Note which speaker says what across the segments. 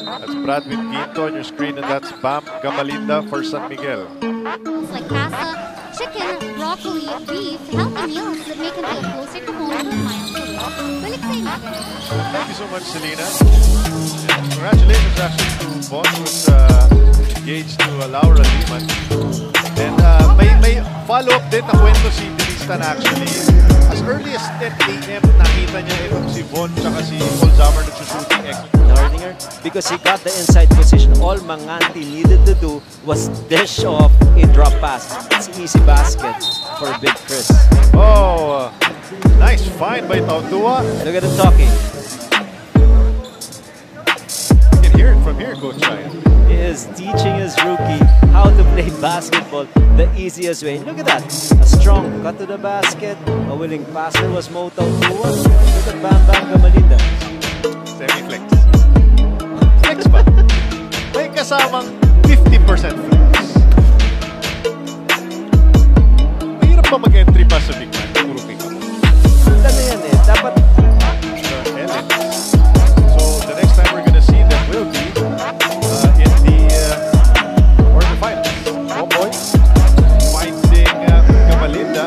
Speaker 1: That's Brad with Quinto on your screen, and that's Bam Gamalinda for San Miguel.
Speaker 2: Like pasta, chicken, broccoli, beef, healthy meals that make him feel closer to home and miles away. Balik sa inyo.
Speaker 1: Thank you so much, Selena. And congratulations actually to Von, who's engaged to Laura Liman. And may follow-up din na kwento si Tristan actually. As early as 10 a.m. nakita niya itong si Von tsaka si Paul Zammer nagsushooting extra.
Speaker 3: Nordinger, because he got the inside position. All Manganti needed to do was dish off a drop pass. It's easy basket for Big Chris.
Speaker 1: Oh, nice find by Tautua.
Speaker 3: Look at him talking.
Speaker 1: You can hear it from here, Coach Ryan.
Speaker 3: He is teaching his rookie how to play basketball the easiest way. Look at that. A strong cut to the basket. A willing passer was Mo Tautua. Look at Bam Bam Gamalinda.
Speaker 1: Semi-flex. Flex ba? May kasamang 50% flex. Mahirap ba mag-entry pa sa big man? Puro pick up.
Speaker 3: Ano yan eh. Dapat
Speaker 1: so the next time we're gonna see them will be in the quarterfinals. 1 point. Finding Gamalinda.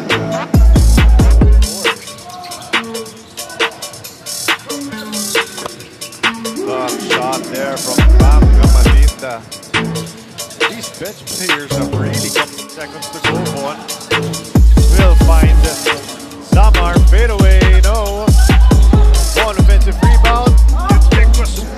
Speaker 1: Shot there from Bam Gamalinda. These bench players have really come seconds to go on. We'll find Zamar fade away. No. One offensive rebound. It's Nicholas.